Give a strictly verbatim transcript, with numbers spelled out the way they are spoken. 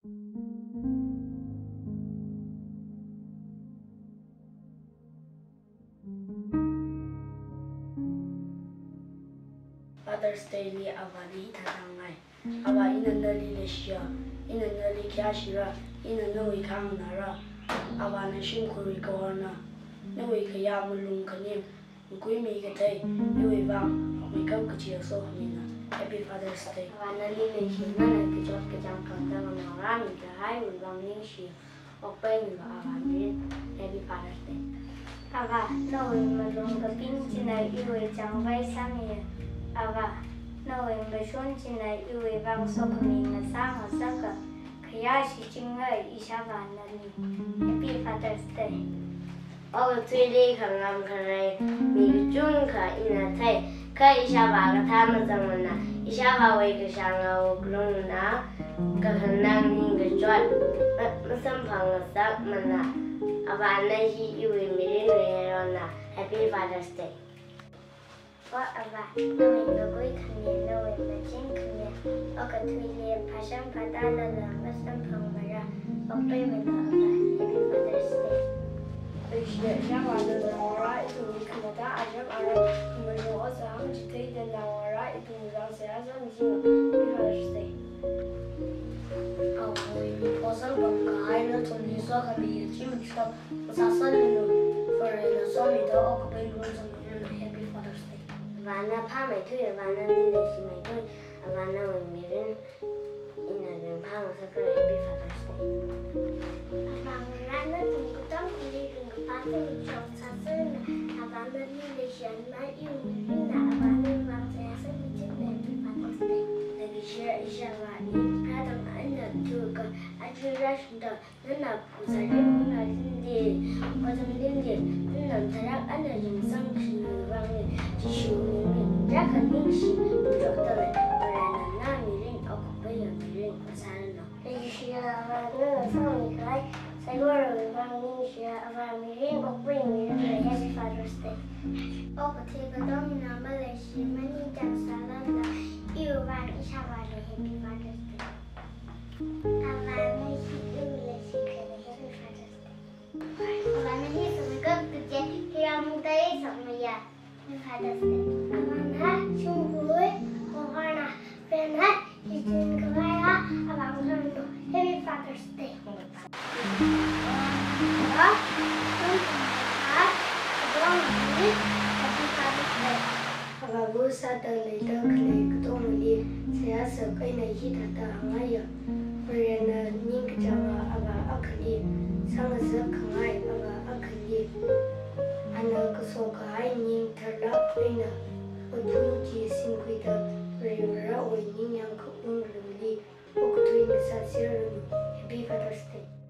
Father's Day li avali thanangai ava inanda li lesia inanda li kyashira inanda wi khangnara ava na shim khuri korna ne wi khaya mulung khanim ngui mi ka thai yui wang mi kau ka chia so hamina Happy Father's Day ava na li lesia na na ki chot ka jang kan da na ra mi ka hai wi wang ning shi ok pe mi va ava mi Happy Father's Day ava no wi mulung ka pin china yui chang vai sang ye ava no wi me shon china yui wang so mi na sang ha sa ka khaya shi ching ngai isha va na ni Happy Father's Day Ở tuy đi khẳng ngầm khẳng này mình chung khả ina thay khả isha ba ka tham mà rằng mình na isha ba vậy cái sang ngầu luôn na cái khả năng nhìn cái chọn mà xâm phẳng là sắc mình na à bạn này hi yêu mình đi người rồi na Happy Father's Day What about knowing the great command, knowing the chain command, or the three passion, padala, Muslim Pamara, or play with the Happy Father's Day. Ishia shama da nawara itu kamata ajab arab kumero asam jitai da nawara itu muzang seasa misi Happy Father's Day Oh, we posal bangka aina tuli so kami chim chap masasal no for the soli do ok bai lu sang Happy Father's Day. và na pha mày thuê và na đi lấy gì mày thôi và na mình mình đến in là đường pha mà sao cái Happy Father's Day Abang rana tunggu tang kuli tunggu patu chong sasen abang beli lesion mai iu ina abang bang saya sebiji Happy Father's Day. Lagi share isha wani kadang anda juga ajura sudah nana pusat nana lindi kadang lindi nana tarak anda yang sang kiri jishu ni jangan mingsi budak terle orang nana miring aku bayar miring pasaran. Lagi share abang nana sang ikai saya baru bang mingsi abang miring aku bayar miring Happy Father's Day. Oh ketika dong nama lesi mani jak salah dah iu bang isha wani Happy Father's Day. Abang lesi iu lesi kena Happy Father's Day. Abang lesi semoga kerja kira muda sama ya Happy Father's Day. Abang ha sungguh kohana pernah izin kaya abang sungguh Happy Father's Day. Ah, abang ini Happy Father's Day. ava busa da le da kle kto mali sia sa kai na hi da da ngaya rena ning jawa ava akli sang sa khangai ava akli ana ka so kai ning thala pena odun ji sin kui da re ra oi ning yang ko ung lu li ok tu ing sa sir Happy Father's Day